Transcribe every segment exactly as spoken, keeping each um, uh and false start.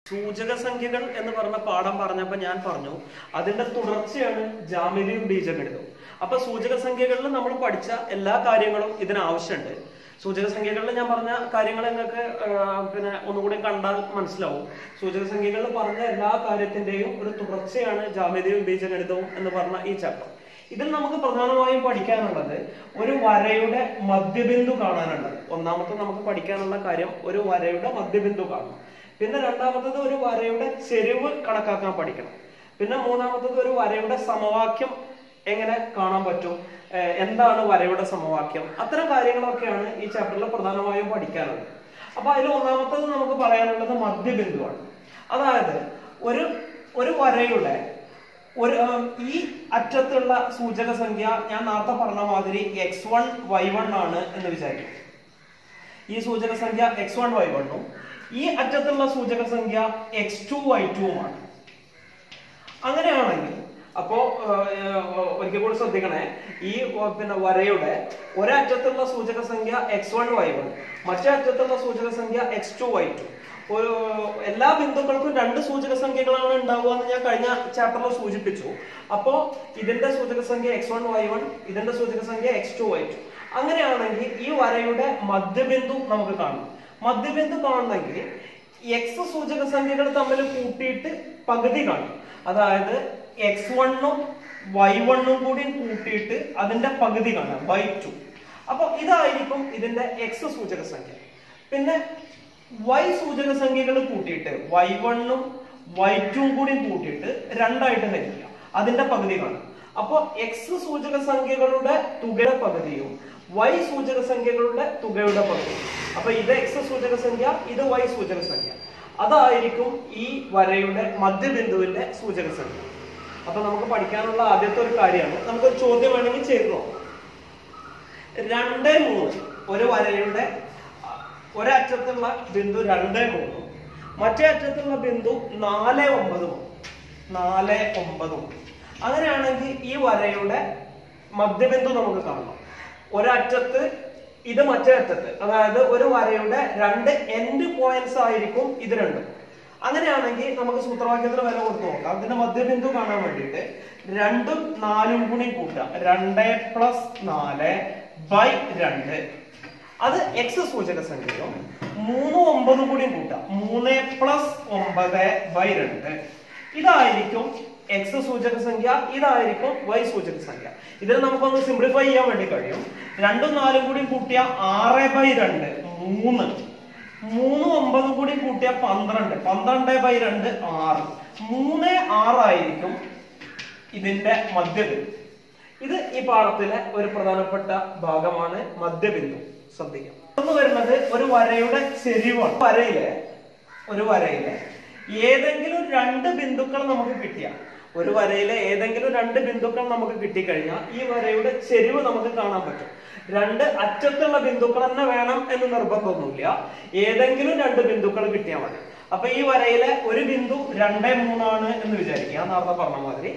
സൂചക സംഖ്യകൾ എന്ന് പറഞ്ഞ പാഠം പറഞ്ഞപ്പോൾ ഞാൻ പറഞ്ഞു അതിന്റെ തുടർച്ചയാണ് ജ്യാമിതിയും ബീജഗണിതവും. അപ്പൊ സൂചക സംഖ്യകളിൽ നമ്മൾ പഠിച്ച എല്ലാ കാര്യങ്ങളും ഇതിന് ആവശ്യമുണ്ട്. സൂചക സംഖ്യകളിൽ ഞാൻ പറഞ്ഞ കാര്യങ്ങൾ നിങ്ങൾക്ക് പിന്നെ ഒന്നുകൂടി കണ്ടാൽ മനസ്സിലാവും. സൂചക സംഖ്യകളിൽ പറഞ്ഞ എല്ലാ കാര്യത്തിന്റെയും ഒരു തുടർച്ചയാണ് ജ്യാമിതിയും ബീജഗണിതവും എന്ന് പറഞ്ഞ ഈ ചാപ്റ്റർ. ഇതിൽ നമുക്ക് പ്രധാനമായും പഠിക്കാനുള്ളത് ഒരു വരയുടെ മധ്യബിന്ദു കാണാനുള്ളത്. ഒന്നാമത്തെ നമുക്ക് പഠിക്കാനുള്ള കാര്യം ഒരു വരയുടെ മധ്യബിന്ദു കാണണം. പിന്നെ രണ്ടാമത്തത് ഒരു വരയുടെ ചെരിവ് കണക്കാക്കാൻ പഠിക്കണം. പിന്നെ മൂന്നാമത്തത് ഒരു വരയുടെ സമവാക്യം എങ്ങനെ കാണാൻ പറ്റും, എന്താണ് വരയുടെ സമവാക്യം, അത്തരം കാര്യങ്ങളൊക്കെയാണ് ഈ ചാപ്റ്ററിൽ പ്രധാനമായും പഠിക്കാനുള്ളത്. അപ്പൊ അതിൽ ഒന്നാമത്തത് നമുക്ക് പറയാനുള്ളത് മധ്യബിന്ദുവാണ്. അതായത് ഒരു ഒരു വരയുടെ ഒരു ഈ അറ്റത്തുള്ള സൂചക സംഖ്യ ഞാൻ നേരത്തെ പറഞ്ഞ മാതിരി എക്സ് വൺ വൈ വൺ ആണ് എന്ന് വിചാരിക്കും. ഈ സൂചക സംഖ്യ എക്സ് വൺ വൈ വണ്ണും ഈ അറ്റത്തുള്ള സൂചക സംഖ്യ എക്സ് ടു വൈ ടുവുമാണ്. അങ്ങനെയാണെങ്കിൽ അപ്പോ ഒരിക്കൽ കൂടി ശ്രദ്ധിക്കണേ, ഈ പിന്നെ വരയുടെ ഒരറ്റത്തുള്ള സൂചക സംഖ്യ എക്സ് വൺ വൈ വൺ, മറ്റേ അറ്റത്തുള്ള സൂചക സംഖ്യ എക്സ് ടു വൈ ടു. ഒരു എല്ലാ ബിന്ദുക്കൾക്കും രണ്ട് സൂചക സംഖ്യകളാണ് ഉണ്ടാവുക എന്ന് ഞാൻ കഴിഞ്ഞ ചാപ്റ്ററിൽ സൂചിപ്പിച്ചു. അപ്പോ ഇതിന്റെ സൂചക സംഖ്യ എക്സ് വൺ വൈ വൺ, ഇതിന്റെ സൂചക സംഖ്യ എക്സ് ടു വൈ ടു. അങ്ങനെയാണെങ്കിൽ ഈ വരയുടെ മധ്യബിന്ദു നമുക്ക് കാണണം. മധ്യബിന്ദു കാണണമെങ്കിൽ എക്സ് സൂചക സംഖ്യകൾ തമ്മിൽ കൂട്ടിയിട്ട് പകുതി കാണും. അതായത് എക്സ് വണ്ണും വൈ വണ്ണും കൂടി കൂട്ടിയിട്ട് അതിന്റെ പകുതി കാണാം, ബൈ ടു. അപ്പൊ ഇതായിരിക്കും ഇതിന്റെ എക്സ് സൂചക സംഖ്യ. പിന്നെ വൈ സൂചക സംഖ്യകൾ കൂട്ടിയിട്ട് വൈ വണ്ണും വൈ ടുവും കൂടി കൂട്ടിയിട്ട് രണ്ടായിട്ട് ഹരിക്കുക, അതിന്റെ പകുതി കാണാം. അപ്പൊ എക്സ് സൂചക സംഖ്യകളുടെ തുകയുടെ പകുതിയും വൈ സൂചക സംഖ്യകളുടെ തുകയുടെ പകുതി. അപ്പൊ ഇത് എക്സ് സൂചക സംഖ്യ, ഇത് വൈ സൂചക സംഖ്യ. അതായിരിക്കും ഈ വരയുടെ മധ്യബിന്ദുവിന്റെ സൂചക സംഖ്യ. അപ്പൊ നമുക്ക് പഠിക്കാനുള്ള ആദ്യത്തെ ഒരു കാര്യമാണ്, നമുക്കൊരു ചോദ്യം വേണമെങ്കിൽ ചെയ്തു നോക്കാം. രണ്ട് മൂന്ന് ഒരു വരയുടെ ഒരറ്റത്തുള്ള ബിന്ദു രണ്ട് മൂന്നും മറ്റേ അറ്റത്തുള്ള ബിന്ദു നാല് ഒമ്പതും നാല് ഒമ്പതും അങ്ങനെയാണെങ്കിൽ ഈ വരയുടെ മധ്യബിന്ദു നമുക്ക് കാണണം. ഒരറ്റത്ത് ഇത് മറ്റേ അറ്റത്ത്, അതായത് ഒരു വരയുടെ രണ്ട് എൻഡ് പോയിന്റ്സ് ആയിരിക്കും ഇത് രണ്ടും. അങ്ങനെയാണെങ്കിൽ നമുക്ക് സൂത്രവാക്യത്തിൽ വില കൊടുത്ത് നോക്കാം. ഇതിന്റെ മധ്യബിന്ദു കാണാൻ വേണ്ടിയിട്ട് രണ്ടും നാലും കൂടി കൂട്ടാം. രണ്ട് പ്ലസ് നാല് ബൈ രണ്ട്, അത് എക്സ് സൂചക സംഖ്യയും മൂന്നും ഒമ്പതും കൂടി കൂട്ടാം. മൂന്ന് പ്ലസ് ഒമ്പത് ബൈ രണ്ട്, ഇതായിരിക്കും എക്സ് സൂചക സംഖ്യ, ഇതായിരിക്കും വൈ സൂചക സംഖ്യ. ഇതിൽ നമുക്കൊന്ന് സിംപ്ലിഫൈ ചെയ്യാൻ വേണ്ടി കഴിയും. രണ്ടും നാലും കൂടി കൂട്ടിയ ആറ് ബൈ രണ്ട് മൂന്ന്, മൂന്നും ഒമ്പതും കൂടി കൂട്ടിയ പന്ത്രണ്ട്, പന്ത്രണ്ട് ബൈ രണ്ട് ആറ്, മൂന്ന് ആറായിരിക്കും ഇതിന്റെ മധ്യബിന്ദു. ഇത് ഈ പാഠത്തിലെ ഒരു പ്രധാനപ്പെട്ട ഭാഗമാണ്, മധ്യബിന്ദു. ശ്രദ്ധിക്കാം. ഒന്ന് വരുന്നത് ഒരു വരയുടെ ചെരിവാണ്. വരയിലെ ഒരു വരയിലെ ഏതെങ്കിലും രണ്ട് ബിന്ദുക്കൾ നമുക്ക് കിട്ടിയ ഒരു വരയിലെ ഏതെങ്കിലും രണ്ട് ബിന്ദുക്കൾ നമുക്ക് കിട്ടിക്കഴിഞ്ഞാൽ ഈ വരയുടെ ചെരിവ് നമുക്ക് കാണാൻ പറ്റും. രണ്ട് അറ്റത്തുള്ള ബിന്ദുക്കൾ തന്നെ വേണം എന്ന് നിർബന്ധമൊന്നുമില്ല, ഏതെങ്കിലും രണ്ട് ബിന്ദുക്കൾ കിട്ടിയാൽ മതി. അപ്പൊ ഈ വരയിലെ ഒരു ബിന്ദു രണ്ട് മൂന്നാണ് എന്ന് വിചാരിക്കുക, നേരത്തെ പറഞ്ഞ മാതിരി.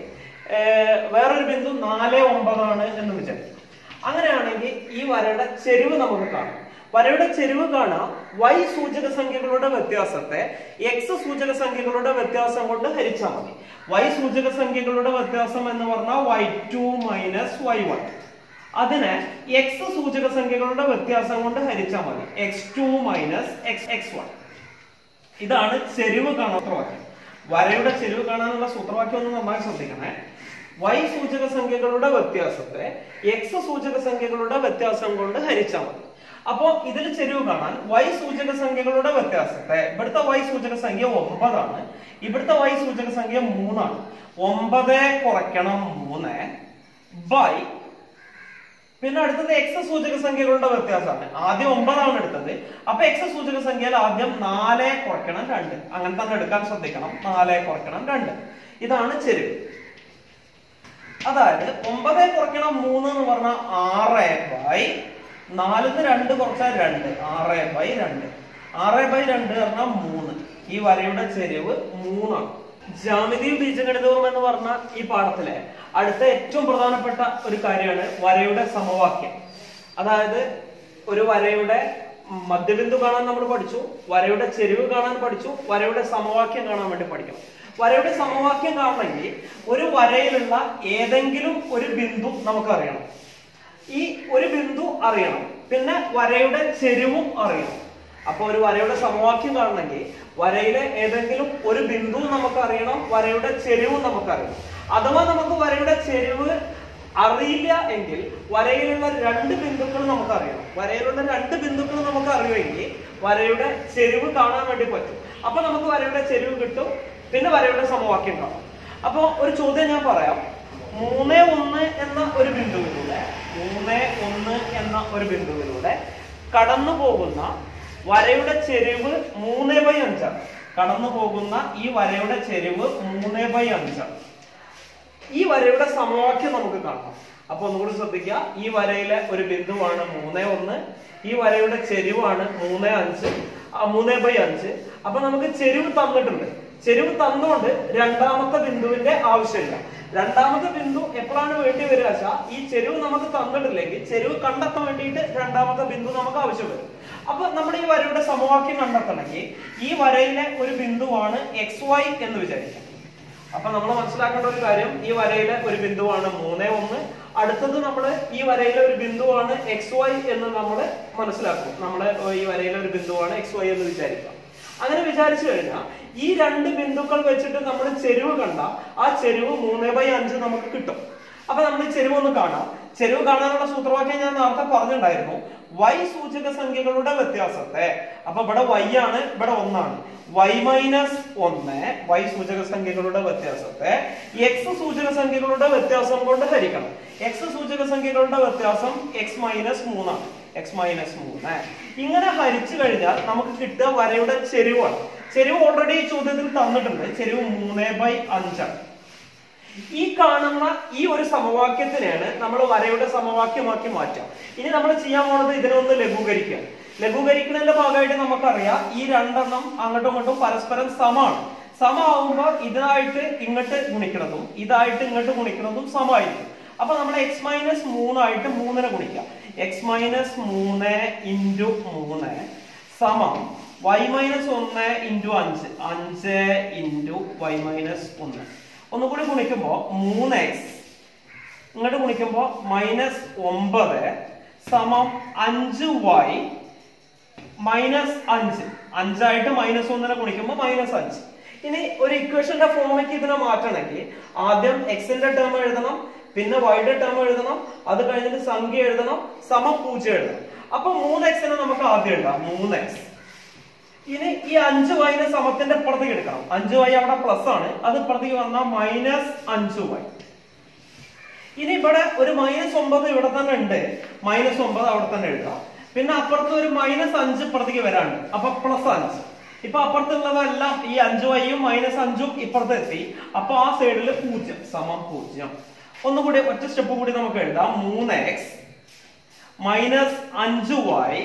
വേറൊരു ബിന്ദു നാല് ഒമ്പതാണ് എന്ന് വിചാരിക്കുക. അങ്ങനെയാണെങ്കിൽ ഈ വരയുടെ ചെരിവ് നമുക്ക് കാണാം. വരയുടെ ചെരിവ് കാണാം വൈ സൂചക സംഖ്യകളുടെ വ്യത്യാസത്തെ എക്സ് സൂചക സംഖ്യകളുടെ വ്യത്യാസം കൊണ്ട് ഹരിച്ചാൽ മതി. വൈ സൂചക സംഖ്യകളുടെ വ്യത്യാസം എന്ന് പറഞ്ഞാൽ y two minus y one, അതിനെ എക്സ് സൂചക സംഖ്യകളുടെ വ്യത്യാസം കൊണ്ട് ഹരിച്ചാൽ മതി. X two minus x x one. ഇതാണ് ചെരിവ് കാണാൻ സൂത്രവാക്യം. വരയുടെ ചെരിവ് കാണാനുള്ള സൂത്രവാക്യം ഒന്ന് നന്നായി ശ്രദ്ധിക്കണേ. വൈ സൂചക സംഖ്യകളുടെ വ്യത്യാസത്തെ എക്സ് സൂചക സംഖ്യകളുടെ വ്യത്യാസം കൊണ്ട് ഹരിച്ചാൽ മതി. അപ്പോ ഇതിൽ ചെരിവ് കാണാൻ വൈ സൂചക സംഖ്യകളുടെ വ്യത്യാസത്തെ, ഇവിടുത്തെ വൈ സൂചക സംഖ്യ ഒമ്പതാണ്, ഇവിടുത്തെ വൈ സൂചക സംഖ്യ മൂന്നാണ്. ഒമ്പത് കുറയ്ക്കണം മൂന്ന് ബൈ, പിന്നെ അടുത്തത് എക്സ് സൂചക സംഖ്യകളുടെ വ്യത്യാസമാണ്. ആദ്യം ഒമ്പതാണ് എടുത്തത്, അപ്പൊ എക്സ് സൂചക സംഖ്യയിൽ ആദ്യം നാല് കുറയ്ക്കണം രണ്ട്, അങ്ങനെ തന്നെ എടുക്കാൻ ശ്രദ്ധിക്കണം. നാല് കുറയ്ക്കണം രണ്ട്, ഇതാണ് ചെരിവ്. അതായത് ഒമ്പത് കുറയ്ക്കണം മൂന്ന് എന്ന് പറഞ്ഞാൽ ആറ് ബൈ നാലിന്ന് രണ്ട് കുറച്ചാൽ രണ്ട്, ആറ് ബൈ രണ്ട്. ആറ് ബൈ രണ്ട് പറഞ്ഞാൽ മൂന്ന്. ഈ വരയുടെ ചെരിവ് മൂന്നാണ്. ജ്യാമിതിയും ബീജഗണിതവും എന്ന് പറഞ്ഞ ഈ പാഠത്തിലെ അടുത്ത ഏറ്റവും പ്രധാനപ്പെട്ട ഒരു കാര്യമാണ് വരയുടെ സമവാക്യം. അതായത് ഒരു വരയുടെ മധ്യബിന്ദു കാണാൻ നമ്മൾ പഠിച്ചു, വരയുടെ ചെരിവ് കാണാൻ പഠിച്ചു, വരയുടെ സമവാക്യം കാണാൻ വേണ്ടി പഠിക്കണം. വരയുടെ സമവാക്യം കാണണമെങ്കിൽ ഒരു വരയിലുള്ള ഏതെങ്കിലും ഒരു ബിന്ദു നമുക്കറിയണം. ഈ ഒരു ബിന്ദു അറിയണം, പിന്നെ വരയുടെ ചെരിവും അറിയണം. അപ്പൊ ഒരു വരയുടെ സമവാക്യം കാണണമെങ്കിൽ വരയിലെ ഏതെങ്കിലും ഒരു ബിന്ദു നമുക്ക് അറിയണം, വരയുടെ ചെരിവും നമുക്കറിയണം. അഥവാ നമുക്ക് വരയുടെ ചെരിവ് അറിയില്ല എങ്കിൽ വരയിലുള്ള രണ്ട് ബിന്ദുക്കൾ നമുക്കറിയണം. വരയിലുള്ള രണ്ട് ബിന്ദുക്കൾ നമുക്ക് അറിയുമെങ്കിൽ വരയുടെ ചെരിവ് കാണാൻ വേണ്ടി പറ്റും. അപ്പൊ നമുക്ക് വരയുടെ ചെരിവ് കിട്ടും, പിന്നെ വരയുടെ സമവാക്യം കാണാം. അപ്പൊ ഒരു ചോദ്യം ഞാൻ പറയാം. മൂന്ന് ഒന്ന് എന്ന ഒരു ബിന്ദുവിലൂടെ മൂന്ന് ഒന്ന് എന്ന ഒരു ബിന്ദുവിലൂടെ കടന്നു പോകുന്ന വരയുടെ ചെരിവ് മൂന്ന് ബൈ അഞ്ചാണ്. കടന്നു പോകുന്ന ഈ വരയുടെ ചെരിവ് മൂന്ന് ബൈ അഞ്ചാണ്. ഈ വരയുടെ സമവാക്യം നമുക്ക് കാണാം. അപ്പൊ ഒന്നുകൂടി ശ്രദ്ധിക്കുക. ഈ വരയിലെ ഒരു ബിന്ദുവാണ് മൂന്ന് ഒന്ന്, ഈ വരയുടെ ചെരിവാണ് മൂന്ന് അഞ്ച് മൂന്ന് ബൈ അഞ്ച്. അപ്പൊ നമുക്ക് ചെരിവ് തന്നിട്ടുണ്ട്. ചെരിവ് തന്നുകൊണ്ട് രണ്ടാമത്തെ ബിന്ദുവിന്റെ ആവശ്യമില്ല. രണ്ടാമത്തെ ബിന്ദു എപ്പോഴാണ് വേണ്ടി വരിക വെച്ചാൽ ഈ ചെരിവ് നമുക്ക് തന്നിട്ടില്ലെങ്കിൽ ചെരിവ് കണ്ടെത്താൻ വേണ്ടിയിട്ട് രണ്ടാമത്തെ ബിന്ദു നമുക്ക് ആവശ്യം വരും. അപ്പൊ നമ്മുടെ ഈ വരയുടെ സമവാക്യം കണ്ടെത്തണമെങ്കിൽ ഈ വരയിലെ ഒരു ബിന്ദുവാണ് എക്സ് വൈ എന്ന് വിചാരിക്കാം. അപ്പൊ നമ്മൾ മനസ്സിലാക്കേണ്ട ഒരു കാര്യം, ഈ വരയിലെ ഒരു ബിന്ദുവാണ് മൂന്ന് ഒന്ന്, അടുത്തത് നമ്മള് ഈ വരയിലെ ഒരു ബിന്ദുവാണ് എക്സ് വൈ എന്ന് നമ്മൾ മനസ്സിലാക്കും. നമ്മള് ഈ വരയിലെ ഒരു ബിന്ദുവാണ് എക്സ് വൈ എന്ന് വിചാരിക്കാം. അങ്ങനെ വിചാരിച്ചു കഴിഞ്ഞാൽ ഈ രണ്ട് ബിന്ദുക്കൾ വെച്ചിട്ട് നമ്മൾ ചെരിവ് കണ്ട ആ ചെരിവ് മൂന്ന് ബൈ അഞ്ച് നമുക്ക് കിട്ടും. അപ്പൊ നമ്മൾ ഈ ചെരിവ് ഒന്ന് കാണാം. ചെരിവ് കാണാനുള്ള സൂത്രവാക്യം ഞാൻ നേരത്തെ പറഞ്ഞിട്ടുണ്ടായിരുന്നു. വൈ സൂചക സംഖ്യകളുടെ വ്യത്യാസത്തെ, അപ്പൊ ഇവിടെ വൈ ആണ്, ഇവിടെ ഒന്നാണ്, വൈ മൈനസ് ഒന്ന് വൈ സൂചക സംഖ്യകളുടെ വ്യത്യാസത്തെ എക്സ് സൂചക സംഖ്യകളുടെ വ്യത്യാസം കൊണ്ട് ഹരിക്കണം. എക്സ് സൂചക സംഖ്യകളുടെ വ്യത്യാസം എക്സ് മൈനസ് മൂന്നാണ്. എക്സ് മൈനസ് മൂന്ന് ഇങ്ങനെ ഹരിച്ചു കഴിഞ്ഞാൽ നമുക്ക് കിട്ടുക വരയുടെ ചെരിവാണ്. ചെരിവ് ഓൾറെഡി ഈ ചോദ്യത്തിൽ തന്നിട്ടുണ്ട്. ചെരിവ് മൂന്ന് ബൈ അഞ്ചാണ്. ഈ കാണുന്ന ഈ ഒരു സമവാക്യത്തിനെയാണ് നമ്മൾ വരയുടെ സമവാക്യമാക്കി മാറ്റാം. ഇനി നമ്മൾ ചെയ്യാൻ പോണത് ഇതിനെ ഒന്ന് ലഘൂകരിക്കുക. ലഘൂകരിക്കുന്നതിന്റെ ഭാഗമായിട്ട് നമുക്കറിയാം ഈ രണ്ടെണ്ണം അങ്ങോട്ടും ഇങ്ങോട്ടും പരസ്പരം സമമാണ്. സമമാകുമ്പോൾ ഇതിനായിട്ട് ഇങ്ങോട്ട് ഗുണിക്കുന്നതും ഇതായിട്ട് ഇങ്ങോട്ട് ഗുണിക്കുന്നതും സമമായിരിക്കും. അപ്പൊ നമ്മൾ എക്സ് മൈനസ് മൂന്നായിട്ട് മൂന്നിനെ ഗുണിക്കാം. എക്സ് മൈനസ് മൂന്ന് ഇൻറ്റു മൂന്ന് സമം വൈ മൈനസ് ഒന്ന് ഇൻറ്റു അഞ്ച് അഞ്ച് ഇൻറ്റു വൈ മൈനസ് ഒന്ന്. ഒന്നുകൂടി ഗുണിക്കുമ്പോ മൂന്ന് എക്സ് ഇങ്ങോട്ട് ഗുണിക്കുമ്പോ മൈനസ് ഒമ്പത് സമം അഞ്ച് വൈ മൈനസ് അഞ്ച്. അഞ്ചായിട്ട് മൈനസ് ഒന്നിനെ ഗുണിക്കുമ്പോ മൈനസ് അഞ്ച്. ഇനി ഒരു ഇക്വേഷന്റെ ഫോമിലേക്ക് ഇതിനെ മാറ്റണമെങ്കിൽ ആദ്യം എക്സിന്റെ ടേം എഴുതണം, പിന്നെ വൈയുടെ ടേം എഴുതണം, അത് കഴിഞ്ഞിട്ട് സംഖ്യ എഴുതണം, സമം പൂജ്യം എഴുതണം. അപ്പൊ മൂന്ന് എക്സിനെ നമുക്ക് ആദ്യം എഴുതാം. മൂന്ന് എക്സ്. ഇനി ഈ അഞ്ച് വൈനെ സമത്തിന്റെ ഇപ്പുറത്തേക്ക് എടുക്കണം. അഞ്ച് വൈ അവിടെ പ്ലസ് ആണ്, അത് ഇപ്പുറത്തേക്ക് വന്നാൽ മൈനസ് അഞ്ച് വൈ. ഇനി ഇവിടെ ഒരു മൈനസ് ഒമ്പത് ഇവിടെ തന്നെ ഉണ്ട്, മൈനസ് ഒമ്പത് അവിടെ തന്നെ എഴുതാം. പിന്നെ അപ്പുറത്ത് ഒരു മൈനസ് അഞ്ച് ഇപ്പുറത്തേക്ക് വരാണ്ട്, അപ്പൊ പ്ലസ് അഞ്ച്. ഇപ്പൊ അപ്പുറത്തുള്ളതെല്ലാം ഈ അഞ്ചു വൈയും മൈനസ് അഞ്ചും ഇപ്പുറത്ത് എത്തി. അപ്പൊ ആ സൈഡിൽ പൂജ്യം സമം പൂജ്യം. ഒന്നുകൂടി ഒറ്റ സ്റ്റെപ്പ് കൂടി നമുക്ക് എഴുതാം. മൂന്ന് എക്സ് മൈനസ് അഞ്ചു വൈ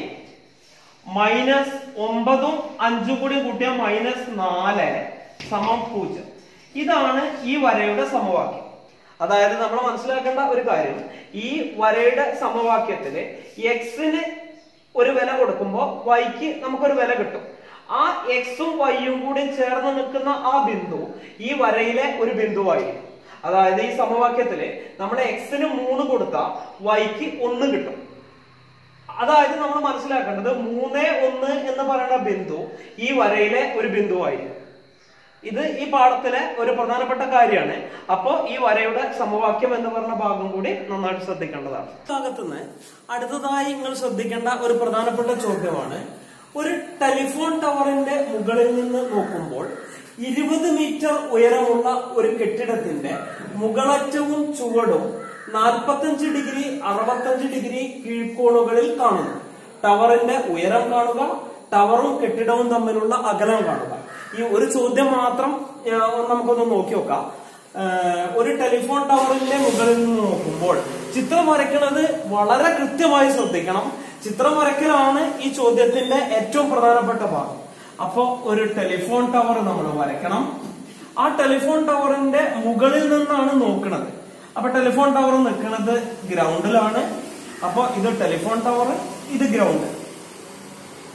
മൈനസ് ഒമ്പതും അഞ്ചും കൂടി കൂട്ടിയാൽ മൈനസ് നാല് സമം പൂജ്യം. ഇതാണ് ഈ വരയുടെ സമവാക്യം. അതായത് നമ്മൾ മനസ്സിലാക്കേണ്ട ഒരു കാര്യം, ഈ വരയുടെ സമവാക്യത്തില് എക്സിന് ഒരു വില കൊടുക്കുമ്പോൾ വൈക്ക് നമുക്കൊരു വില കിട്ടും. ആ എക്സും വൈയും കൂടി ചേർന്ന് നിൽക്കുന്ന ആ ബിന്ദു ഈ വരയിലെ ഒരു ബിന്ദുവായിരിക്കും. അതായത് ഈ സമവാക്യത്തില് നമ്മൾ എക്സിന് മൂന്ന് കൊടുത്താൽ വൈക്ക് ഒന്ന് കിട്ടും. അതായത് നമ്മൾ മനസ്സിലാക്കേണ്ടത് മൂന്ന് ഒന്ന് എന്ന് പറയുന്ന ബിന്ദു ഈ വരയിലെ ഒരു ബിന്ദുവായിരിക്കും. ഇത് ഈ പാഠത്തിലെ ഒരു പ്രധാനപ്പെട്ട കാര്യമാണ്. അപ്പോ ഈ വരയുടെ സമവാക്യം എന്ന് പറഞ്ഞ ഭാഗം കൂടി നന്നായിട്ട് ശ്രദ്ധിക്കേണ്ടതാണ്. ഭാഗത്തുനിന്ന് അടുത്തതായി നിങ്ങൾ ശ്രദ്ധിക്കേണ്ട ഒരു പ്രധാനപ്പെട്ട ചോദ്യമാണ്, ഒരു ടെലിഫോൺ ടവറിന്റെ മുകളിൽ നിന്ന് നോക്കുമ്പോൾ ഇരുപത് മീറ്റർ ഉയരമുള്ള ഒരു കെട്ടിടത്തിന്റെ മുകളറ്റവും ചുവടും നാൽപ്പത്തഞ്ച് ഡിഗ്രി അറുപത്തഞ്ച് ഡിഗ്രി കീഴ്ക്കോണുകളിൽ കാണുന്നു. ടവറിന്റെ ഉയരം കാണുക, ടവറും കെട്ടിടവും തമ്മിലുള്ള അകലം കാണുക. ഈ ഒരു ചോദ്യം മാത്രം നമുക്കൊന്ന് നോക്കി നോക്കാം. ഒരു ടെലിഫോൺ ടവറിന്റെ മുകളിൽ നിന്ന് നോക്കുമ്പോൾ ചിത്രം വരയ്ക്കുന്നത് വളരെ കൃത്യമായി ശ്രദ്ധിക്കണം. ചിത്രം വരയ്ക്കലാണ് ഈ ചോദ്യത്തിന്റെ ഏറ്റവും പ്രധാനപ്പെട്ട ഭാഗം. അപ്പോ ഒരു ടെലിഫോൺ ടവർ നമ്മൾ വരയ്ക്കണം. ആ ടെലിഫോൺ ടവറിന്റെ മുകളിൽ നിന്നാണ് നോക്കുന്നത്. അപ്പൊ ടെലിഫോൺ ടവർ നിൽക്കുന്നത് ഗ്രൗണ്ടിലാണ്. അപ്പൊ ഇത് ടെലിഫോൺ ടവർ, ഇത് ഗ്രൗണ്ട്.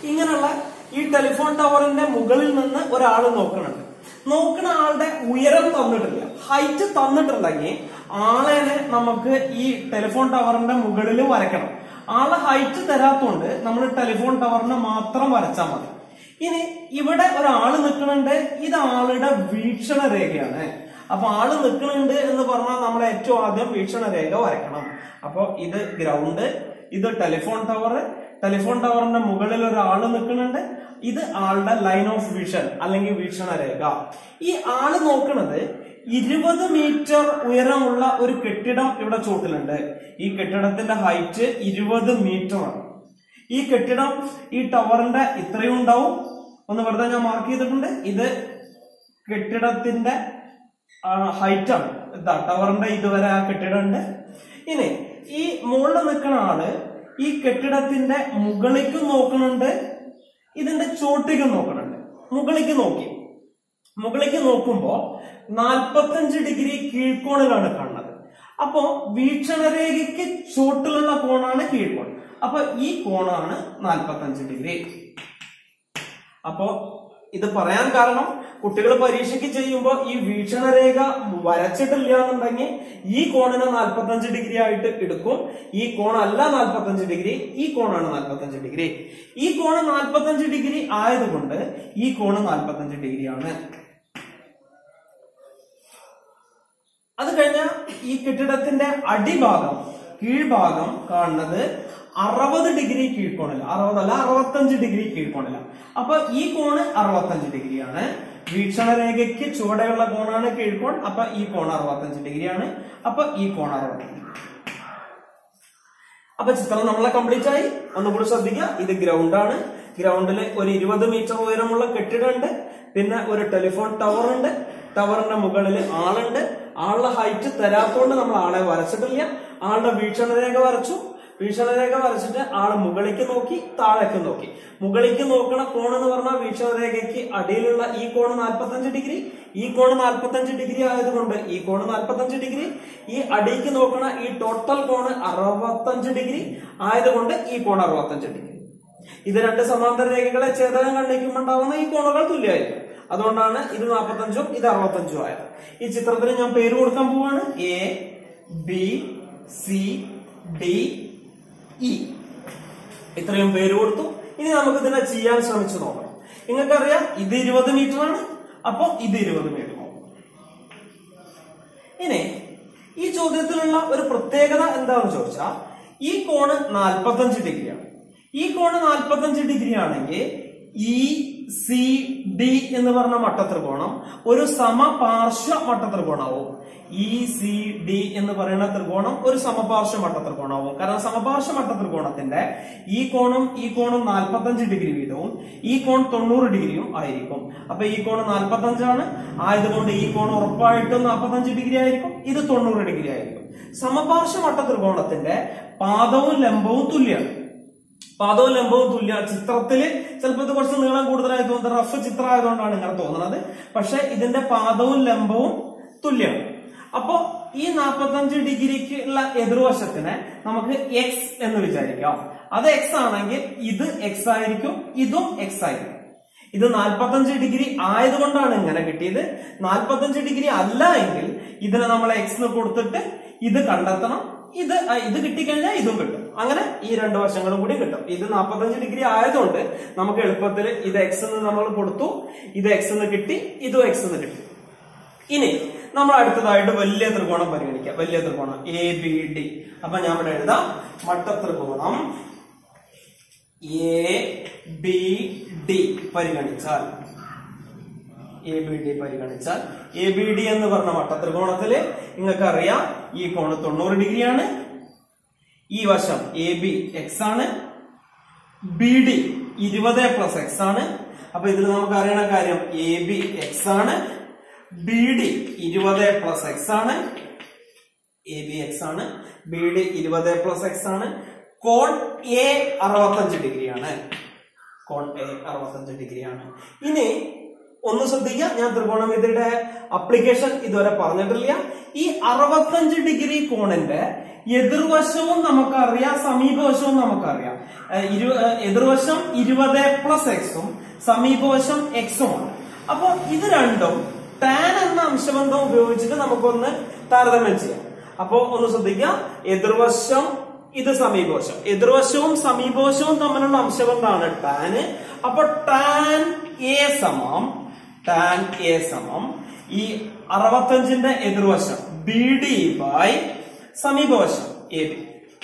ഇങ്ങനെയുള്ള ഈ ടെലിഫോൺ ടവറിന്റെ മുകളിൽ നിന്ന് ഒരാൾ നോക്കുന്നുണ്ട്. നോക്കുന്ന ആളുടെ ഉയരം തന്നിട്ടില്ല, ഹൈറ്റ് തന്നിട്ടുണ്ടെങ്കിൽ ആളെ നമുക്ക് ഈ ടെലിഫോൺ ടവറിന്റെ മുകളിൽ വരയ്ക്കണം. ആളെ ഹൈറ്റ് തരാത്തോണ്ട് നമ്മൾ ടെലിഫോൺ ടവറിനെ മാത്രം വരച്ചാൽ മതി. ഇനി ഇവിടെ ഒരാള് നിൽക്കുന്നുണ്ട്, ഇത് ആളുടെ വീക്ഷണ രേഖയാണ്. അപ്പൊ ആള് നിൽക്കുന്നുണ്ട് എന്ന് പറഞ്ഞാൽ നമ്മൾ ഏറ്റവും ആദ്യം വീക്ഷണ രേഖ വരയ്ക്കണം. അപ്പൊ ഇത് ഗ്രൗണ്ട്, ഇത് ടെലിഫോൺ ടവർ, ടെലിഫോൺ ടവറിന്റെ മുകളിൽ ഒരാള് നിൽക്കുന്നുണ്ട്, ഇത് ആളുടെ ലൈൻ ഓഫ് വിഷൻ അല്ലെങ്കിൽ വീക്ഷണ രേഖ. ഈ ആള് നോക്കുന്നത് ഇരുപത് മീറ്റർ ഉയരമുള്ള ഒരു കെട്ടിടം ഇവിടെ ചോട്ടിലുണ്ട്. ഈ കെട്ടിടത്തിന്റെ ഹൈറ്റ് ഇരുപത് മീറ്റർ ആണ്. ഈ കെട്ടിടം ഈ ടവറിന്റെ ഇത്രയും ഉണ്ടാവും. ഒന്ന് വെറുതെ ഞാൻ മാർക്ക് ചെയ്തിട്ടുണ്ട്. ഇത് കെട്ടിടത്തിന്റെ ഹൈറ്റ് ആണ്. ഇതാ ടവറിന്റെ ഇതുവരെ ആ കെട്ടിടം ഉണ്ട്. ഇനി ഈ മുകളിൽ നിൽക്കുന്ന ആള് ഈ കെട്ടിടത്തിന്റെ മുകളിലേക്ക് നോക്കുന്നുണ്ട്, ഇതിന്റെ ചോട്ടിലേക്ക് നോക്കുന്നുണ്ട്. മുകളിലേക്ക് നോക്കി മുകളിലേക്ക് നോക്കുമ്പോ നാൽപ്പത്തഞ്ച് ഡിഗ്രി കീഴ്ക്കോണിലാണ് കാണുന്നത്. അപ്പോ വീക്ഷണരേഖയ്ക്ക് ചോട്ടിലുള്ള കോണാണ് കീഴ്ക്കോൺ. അപ്പൊ ഈ കോണാണ് നാൽപ്പത്തഞ്ച് ഡിഗ്രി. അപ്പോ ഇത് പറയാൻ കാരണം കുട്ടികൾ പരീക്ഷയ്ക്ക് ചെയ്യുമ്പോൾ ഈ വീക്ഷണരേഖ വരച്ചിട്ടില്ല എന്നുണ്ടെങ്കിൽ ഈ കോണിനെ നാൽപ്പത്തഞ്ച് ഡിഗ്രി ആയിട്ട് എടുക്കും. ഈ കോണല്ല നാൽപ്പത്തഞ്ച് ഡിഗ്രി, ഈ കോണാണ് നാൽപ്പത്തഞ്ച് ഡിഗ്രി. ഈ കോണ് നാൽപ്പത്തഞ്ച് ഡിഗ്രി ആയതുകൊണ്ട് ഈ കോണ് നാൽപ്പത്തഞ്ച് ഡിഗ്രിയാണ്. അത് കഴിഞ്ഞാൽ ഈ കെട്ടിടത്തിന്റെ അടിഭാഗം കീഴ്ഭാഗം കാണുന്നത് അറുപത് ഡിഗ്രി കീഴ്ക്കോണില്ല, അറുപതല്ല അറുപത്തഞ്ച് ഡിഗ്രി കീഴ്ക്കോണില്ല. അപ്പൊ ഈ കോണ് അറുപത്തഞ്ച് ഡിഗ്രിയാണ്. വീക്ഷണരേഖയ്ക്ക് ചുവടെയുള്ള കോണാണ് കീഴ്ക്കോൺ. അപ്പൊ ഈ കോൺ അറുപത്തഞ്ച് ഡിഗ്രിയാണ്. അപ്പൊ ഈ കോൺ അറുപത്തഞ്ച്. അപ്പൊ ചിത്രം നമ്മളെ കംപ്ലീറ്റ് ആയി. ഒന്നുകൂടി ശ്രദ്ധിക്കുക, ഇത് ഗ്രൗണ്ട് ആണ്. ഗ്രൗണ്ടിൽ ഒരു ഇരുപത് മീറ്റർ ഉയരമുള്ള കെട്ടിടമുണ്ട്, പിന്നെ ഒരു ടെലിഫോൺ ടവർ ഉണ്ട്. ടവറിന്റെ മുകളിൽ ആളുണ്ട്. ആളുടെ ഹൈറ്റ് തരാത്തോണ്ട് നമ്മൾ ആളെ വരച്ചിട്ടില്ല. ആളുടെ വീക്ഷണരേഖ വരച്ചു. വീക്ഷണരേഖ വരച്ചിട്ട് ആള് മുകളിലേക്ക് നോക്കി, താഴേക്ക് നോക്കി. മുകളിലേക്ക് നോക്കണ കോൺ എന്ന് പറഞ്ഞാൽ വീക്ഷണരേഖയ്ക്ക് അടിയിലുള്ള ഈ കോണ് നാൽപ്പത്തഞ്ച് ഡിഗ്രി, ഈ കോണ് നാൽപ്പത്തഞ്ച് ഡിഗ്രി ആയതുകൊണ്ട് ഈ കോണ് നാൽപ്പത്തഞ്ച് ഡിഗ്രി. ഈ അടിയിലേക്ക് നോക്കണ ഈ ടോട്ടൽ കോണ് അറുപത്തഞ്ച് ഡിഗ്രി ആയതുകൊണ്ട് ഈ കോൺ അറുപത്തഞ്ച് ഡിഗ്രി. ഇത് രണ്ട് സമാന്തര രേഖകളെ ഛേദനം കണ്ടിരിക്കുമ്പോൾ ഉണ്ടാവുന്ന ഈ കോണുകൾ തുല്യമായിരിക്കും. അതുകൊണ്ടാണ് ഇത് നാൽപ്പത്തഞ്ചും ഇത് അറുപത്തഞ്ചും ആയത്. ഈ ചിത്രത്തിന് ഞാൻ പേര് കൊടുക്കാൻ പോവാണ്. A B C D E ഇത്രയും പേര് കൊടുത്തു. ഇനി നമുക്ക് ഇതിനെ ചെയ്യാൻ ശ്രമിച്ചു നോക്കാം. നിങ്ങൾക്കറിയാം ഇത് ഇരുപത് മീറ്റർ ആണ്. അപ്പൊ ഇത് ഇരുപത് മീറ്റർ ആവും. ഇനി ഈ ചോദ്യത്തിലുള്ള ഒരു പ്രത്യേകത എന്താണെന്ന് ചോദിച്ചാൽ ഈ കോണ് നാൽപ്പത്തഞ്ച് ഡിഗ്രിയാണ്. ഈ കോണ് നാൽപ്പത്തഞ്ച് ഡിഗ്രി ആണെങ്കിൽ ഇ സി ഡി എന്ന് പറഞ്ഞ മട്ടത്രികോണം ഒരു സമപാർശ്വ മട്ടത്രികോണാവും. ഇ സി ഡി എന്ന് പറയുന്ന ത്രികോണം ഒരു സമപാർശ്വ മട്ടത്രികോണാവും. കാരണം സമപാർശ്വ മട്ടത്രികോണത്തിന്റെ ഈ കോണും ഈ കോണും നാൽപ്പത്തഞ്ച് ഡിഗ്രി വീതവും ഈ കോൺ തൊണ്ണൂറ് ഡിഗ്രിയും ആയിരിക്കും. അപ്പൊ ഈ കോണ് നാൽപ്പത്തഞ്ചാണ് ആയതുകൊണ്ട് ഈ കോൺ ഉറപ്പായിട്ടും നാൽപ്പത്തഞ്ച് ഡിഗ്രി ആയിരിക്കും, ഇത് തൊണ്ണൂറ് ഡിഗ്രി ആയിരിക്കും. സമപാർശ്വ മട്ടത്രികോണത്തിന്റെ പാദവും ലംബവും തുല്യമാണ്. പാദവും ലംബവും തുല്യ. ചിത്രത്തില് ചിലപ്പോൾ ഇത് കുറച്ച് നീളം കൂടുതലായി തോന്നുന്നത് റഫ് ചിത്രം ആയതുകൊണ്ടാണ് ഇങ്ങനെ തോന്നുന്നത്. പക്ഷെ ഇതിന്റെ പാദവും ലംബവും തുല്യമാണ്. അപ്പോ ഈ നാൽപ്പത്തഞ്ച് ഡിഗ്രിക്ക് ഉള്ള എതിർവശത്തിനെ നമുക്ക് എക്സ് എന്ന് വിചാരിക്കാം. അത് എക്സ് ആണെങ്കിൽ ഇത് എക്സ് ആയിരിക്കും, ഇതും എക്സ് ആയിരിക്കും. ഇത് നാൽപ്പത്തഞ്ച് ഡിഗ്രി ആയതുകൊണ്ടാണ് ഇങ്ങനെ കിട്ടിയത്. നാൽപ്പത്തഞ്ച് ഡിഗ്രി അല്ല എങ്കിൽ ഇതിനെ നമ്മൾ എക്സ് കൊടുത്തിട്ട് ഇത് കണ്ടെത്തണം. ഇത് ഇത് കിട്ടിക്കഴിഞ്ഞാൽ ഇതും കിട്ടും. അങ്ങനെ ഈ രണ്ട് വശങ്ങളും കൂടി കിട്ടും. ഇത് നാൽപ്പത്തഞ്ച് ഡിഗ്രി ആയതുകൊണ്ട് നമുക്ക് എളുപ്പത്തിൽ ഇത് എക്സ് എന്ന് നമ്മൾ കൊടുത്തു, ഇത് എക്സ് എന്ന് കിട്ടി, ഇതും എക്സ് എന്ന് കിട്ടി. ഇനി നമ്മൾ അടുത്തതായിട്ട് വലിയ ത്രികോണം പരിഗണിക്കാം. വലിയ ത്രികോണം എ ബി ഡി. അപ്പൊ ഞാൻ ഇവിടെ എഴുതാം മട്ടത്രികോണം എ ബി ഡി പരിഗണിച്ചാൽ എ ബി ഡി പരിഗണിച്ചാൽ എ ബി ഡി എന്ന് പറഞ്ഞ മട്ടത്രികോണത്തില് നിങ്ങൾക്ക് അറിയാം ഈ കോണ് തൊണ്ണൂറ് ഡിഗ്രിയാണ്. ഈ വശം എ ബി എക്സ് ആണ്, ബി ഡി ഇരുപത് പ്ലസ് എക്സ് ആണ്. അപ്പൊ ഇതിൽ നമുക്ക് അറിയണ കാര്യം എ ബി എക്സ് ആണ്, ബി ഡി ഇരുപത് പ്ലസ് എക്സ് ആണ്. എ ബി എക്സ് ആണ്, ബി ഡി ഇരുപത് പ്ലസ് എക്സ് ആണ്. കോൺ എ അറുപത്തഞ്ച് ഡിഗ്രിയാണ്. കോൺ എ അറുപത്തഞ്ച് ഡിഗ്രിയാണ്. ഇനി ഒന്ന് ശ്രദ്ധിക്കുക, ഞാൻ ത്രികോണമിതിയുടെ അപ്ലിക്കേഷൻ ഇതുവരെ പറഞ്ഞിട്ടില്ല. ഈ അറുപത്തഞ്ച് ഡിഗ്രി കോണിന്റെ എതിർവശവും നമുക്കറിയാം, സമീപവശവും നമുക്കറിയാം. എതിർവശം ഇരുപത് പ്ലസ് എക്സും സമീപവശം എക്സുമാണ്. അപ്പൊ ഇത് രണ്ടും ടാൻ എന്ന അംശബന്ധം ഉപയോഗിച്ചിട്ട് നമുക്കൊന്ന് താരതമ്യം ചെയ്യാം. അപ്പൊ ഒന്ന് ശ്രദ്ധിക്കുക, എതിർവശം ഇത് സമീപവശം, എതിർവശവും സമീപവശവും തമ്മിലുള്ള അംശബന്ധമാണ് ടാന്. അപ്പൊ ടാൻ എ സമം ടാൻ എ സമം ഈ അറുപത്തഞ്ചിന്റെ എതിർവശം ബി ഡി ബൈ സമീപവശം എ ബി.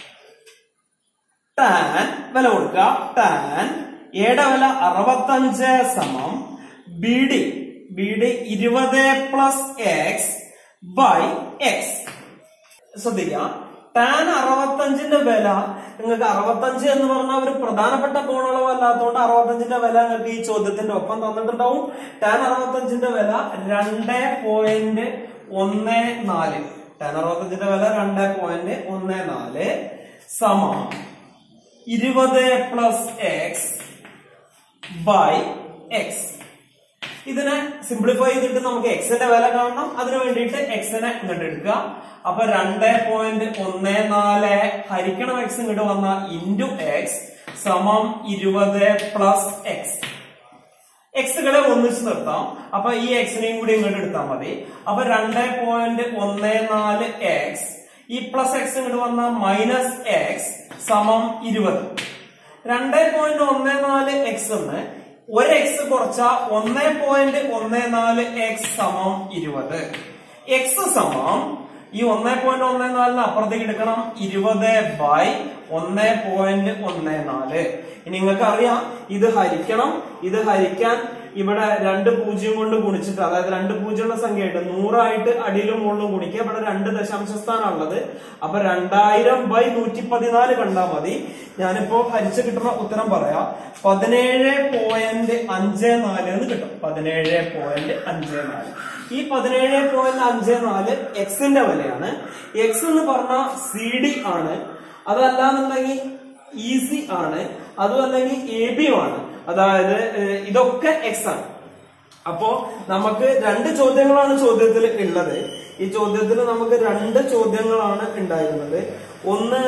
ടാൻ വില കൊടുക്കുക, ടാൻ എയുടെ വില അറുപത്തഞ്ച് സമം ബി ഡി ബി ഡി ഇരുപത് പ്ലസ് എക്സ് ബൈ എക്സ്. ശ്രദ്ധിക്കുക, ടാൻ അറുപത്തഞ്ചിന്റെ വില നിങ്ങൾക്ക് അറുപത്തഞ്ച് എന്ന് പറഞ്ഞാൽ ഒരു പ്രധാനപ്പെട്ട കോണളവല്ലാത്തതുകൊണ്ട് അറുപത്തഞ്ചിന്റെ വില നിങ്ങൾക്ക് ഈ ചോദ്യത്തിന്റെ ഒപ്പം തന്നിട്ടുണ്ടാവും. ടാൻ അറുപത്തഞ്ചിന്റെ വില രണ്ട് പോയിന്റ് ഒന്ന് നാല് ടാൻ അറുപത്തഞ്ചിന്റെ വില രണ്ട് പോയിന്റ് ഒന്ന് നാല് സമം ഇരുപത് പ്ലസ് എക്സ് ബൈ എക്സ്. ഇതിനെ സിംപ്ലിഫൈ ചെയ്തിട്ട് നമുക്ക് എക്സിന്റെ വില കാണണം. അതിനു വേണ്ടിയിട്ട് എക്സിനെ ഇങ്ങോട്ട് എടുക്കുക. അപ്പൊ രണ്ട് പോയിന്റ് ഒന്ന് നാല് ഹരിക്കണം എക്സ് ഇങ്ങോട്ട് വന്ന ഇൻറ്റു എക്സ് സമം ഇരുപത് പ്ലസ് എക്സ്. എക്സുകളെ ഒന്നിച്ച് നിർത്താം. അപ്പൊ ഈ എക്സിനെയും കൂടി ഇങ്ങോട്ട് എടുത്താൽ മതി. അപ്പൊ രണ്ട് പോയിന്റ് ഒന്ന് നാല് എക്സ് ഈ പ്ലസ് എക്സ് ഇങ്ങോട്ട് വന്ന മൈനസ് എക്സ് സമം ഇരുപത്. രണ്ട് പോയിന്റ് ഒന്ന് നാല് എക്സ് എന്ന് ഒരു എക്സ് കുറച്ച ഒന്ന് പോയിന്റ് ഒന്ന് നാല് എക്സ് സമം ഇരുപത്. എക്സ് സമം ഈ ഒന്ന് പോയിന്റ് ഒന്ന് നാലിന് അപ്പുറത്തേക്ക് എടുക്കണം ഇരുപത് ബൈ ഒന്ന് പോയിന്റ് ഒന്ന് നാല്. ഇനി നിങ്ങൾക്ക് അറിയാം ഇത് ഹരിക്കണം. ഇത് ഹരിക്കാൻ ഇവിടെ രണ്ട് പൂജ്യം കൊണ്ട് ഗുണിച്ചിട്ട്, അതായത് രണ്ട് പൂജ്യമുള്ള സംഖ്യയായിട്ട് നൂറായിട്ട് അടിയിലും മുകളിലും ഗുണിക്കുക. ഇവിടെ രണ്ട് ദശാംശ സ്ഥാനമാണ് ഉള്ളത്. അപ്പൊ രണ്ടായിരം ബൈ നൂറ്റി പതിനാല് കണ്ടാൽ മതി. ഞാനിപ്പോ ഹരിച്ച് കിട്ടുന്ന ഉത്തരം പറയാം. പതിനേഴ് പോയിന്റ് അഞ്ച് നാല് എന്ന് കിട്ടും. പതിനേഴ് പോയിന്റ് അഞ്ച് നാല്. ഈ പതിനേഴ് പോയിന്റ് അഞ്ച് നാല് എക്സിന്റെ വിലയാണ്. എക്സ് എന്ന് പറഞ്ഞ സി ഡി ആണ്. അതല്ലാന്നുണ്ടെങ്കിൽ ഇ സി ആണ്. അതും അല്ലെങ്കിൽ എ ബി ആണ്. അതായത് ഇതൊക്കെ എക്സ് ആണ്. അപ്പോ നമുക്ക് രണ്ട് ചോദ്യങ്ങളാണ് ചോദ്യത്തിൽ ഉള്ളത്. ഈ ചോദ്യത്തിൽ നമുക്ക് രണ്ട് ചോദ്യങ്ങളാണ് ഉണ്ടായിരുന്നത്. ഒന്ന്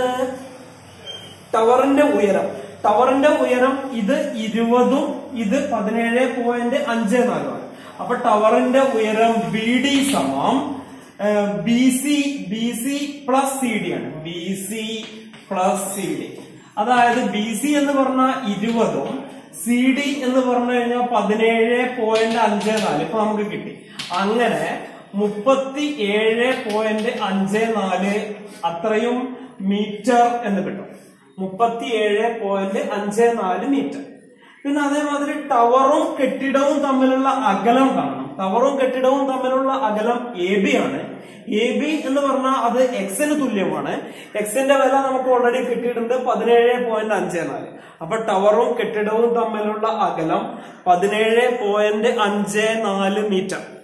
ടവറിന്റെ ഉയരം. ടവറിന്റെ ഉയരം ഇത് ഇരുപതും ഇത് പതിനേഴ് പോയിന്റ് അഞ്ച് നാലുമാണ്. അപ്പൊ ടവറിന്റെ ഉയരം ബി ഡി സമം B C B C plus C D ആണ്. B C plus C D. അതായത് ബി സി എന്ന് പറഞ്ഞാൽ ഇരുപതും സി ഡി എന്ന് പറഞ്ഞു കഴിഞ്ഞാൽ പതിനേഴ് പോയിന്റ് അഞ്ച് നാല്. ഇപ്പൊ നമുക്ക് കിട്ടി. അങ്ങനെ മുപ്പത്തി ഏഴ് പോയിന്റ് അഞ്ച് നാല് അത്രയും മീറ്റർ എന്ന് കിട്ടും. മുപ്പത്തി ഏഴ് പോയിന്റ് അഞ്ച് നാല് മീറ്റർ. പിന്നെ അതേമാതിരി ടവറും കെട്ടിടവും തമ്മിലുള്ള അകലം കാണണം. ടവറും കെട്ടിടവും തമ്മിലുള്ള അകലം എ ബി ആണ്. എ ബി എന്ന് പറഞ്ഞാൽ അത് എക്സിന് തുല്യമാണ്. എക്സിന്റെ വില നമുക്ക് ഓൾറെഡി കിട്ടിയിട്ടുണ്ട് പതിനേഴ് പോയിന്റ് അഞ്ച് നാല്. അപ്പൊ ടവറും കെട്ടിടവും തമ്മിലുള്ള അകലം പതിനേഴ് പോയിന്റ് അഞ്ച് നാല് മീറ്റർ.